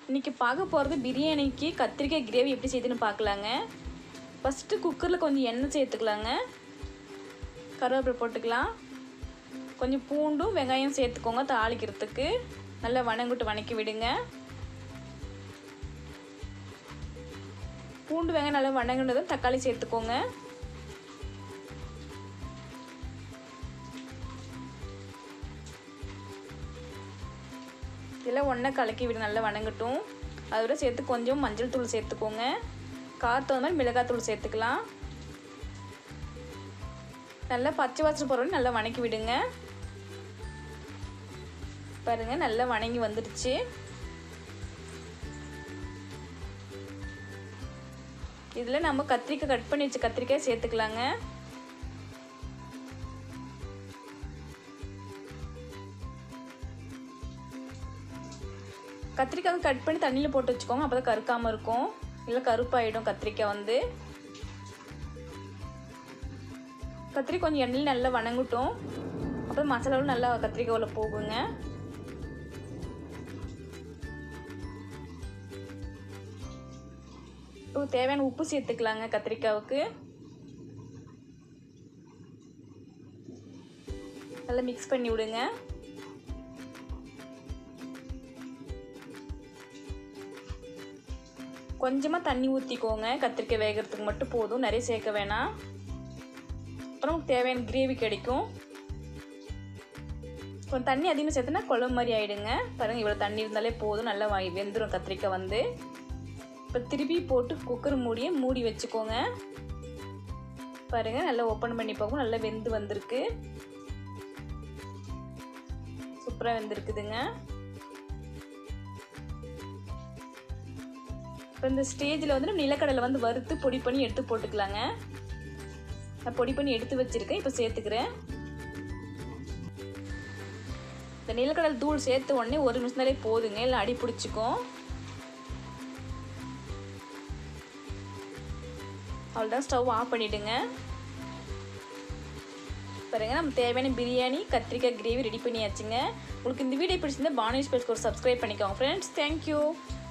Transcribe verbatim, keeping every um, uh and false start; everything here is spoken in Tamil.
இன்றைக்கி பார்க்க போகிறது பிரியாணிக்கு கத்திரிக்காய் கிரேவி எப்படி செய்யுதுன்னு பார்க்கலாங்க. ஃபஸ்ட்டு குக்கரில் கொஞ்சம் எண்ணெய் சேர்த்துக்கலாங்க. கருவேப்பிலை போட்டுக்கலாம். கொஞ்சம் பூண்டும் வெங்காயம் சேர்த்துக்கோங்க. தாளிக்கிறதுக்கு நல்லா வணங்கிட்டு வணக்கி விடுங்க. பூண்டு வெங்காயம் நல்லா வணங்கினதும் தக்காளி சேர்த்துக்கோங்க. இதெல்லாம் ஒன்றா கலக்கி விடு, நல்லா வணங்கட்டும். அதோட சேர்த்து கொஞ்சம் மஞ்சள் தூள் சேர்த்துக்கோங்க. காரத்து வந்து மிளகாய் தூள் சேர்த்துக்கலாம். நல்லா பச்சை வாசனை போகிற வரைக்கும் நல்லா வணக்கி விடுங்க. பாருங்கள், நல்லா வணங்கி வந்துடுச்சு. இதில் நம்ம கத்திரிக்காய் கட் பண்ணி வச்ச கத்திரிக்காய் சேர்த்துக்கலாங்க. கத்திரிக்காய் கட் பண்ணி தண்ணியில் போட்டு வச்சுக்கோங்க. அப்போ தான் கருக்காமல் இருக்கும், இல்லை கருப்பாயிடும் கத்திரிக்காய் வந்து. கத்திரிக்காய் கொஞ்சம் எண்ணெயில் நல்லா வணங்கட்டும். அப்புறம் மசாலாவும் நல்லா கத்திரிக்காயில் போகுங்க. இப்போ தேவையான உப்பு சேர்த்துக்கலாங்க. கத்திரிக்காவுக்கு நல்லா மிக்ஸ் பண்ணி விடுங்க. கொஞ்சமாக தண்ணி ஊற்றிக்கோங்க. கத்திரிக்காய் வேகிறதுக்கு மட்டும் போதும், நிறைய சேர்க்க வேணாம். அப்புறம் தேவையான கிரேவி கிடைக்கும். கொஞ்சம் தண்ணி அதிகமாக சேர்த்துனா குழம்பு மாதிரி ஆகிடுங்க. பாருங்கள், இவ்வளோ தண்ணி இருந்தாலே போதும், நல்லா வாங்கி வெந்துடும் கத்திரிக்காய் வந்து. இப்போ திருப்பி போட்டு குக்கர் மூடியை மூடி வச்சுக்கோங்க. பாருங்கள், நல்லா ஓப்பன் பண்ணி பார்க்கும், நல்லா வெந்து வந்திருக்கு. சூப்பராக வெந்திருக்குதுங்க. இப்போ இந்த ஸ்டேஜில் வந்து நம்ம நிலக்கடலை வந்து வறுத்து பொடி பண்ணி எடுத்து போட்டுக்கலாங்க. நான் பொடி பண்ணி எடுத்து வச்சுருக்கேன், இப்போ சேர்த்துக்கிறேன். இந்த நிலக்கடலை தூள் சேர்த்து உடனே ஒரு நிமிஷம்னாலே போதுங்க, இல்லை அடி பிடிச்சிக்கும். அவ்வளோதான், ஸ்டவ் ஆஃப் பண்ணிவிடுங்க. பாருங்கள், நம்ம தேவையான பிரியாணி கத்திரிக்காய் கிரேவி ரெடி பண்ணியாச்சுங்க. உங்களுக்கு இந்த வீடியோ பிடிச்சிருந்தா பானி ஸ்பெல்ஸ்க்கு ஒரு சப்ஸ்கிரைப் பண்ணிக்கோங்க ஃப்ரெண்ட்ஸ். தேங்க்யூ.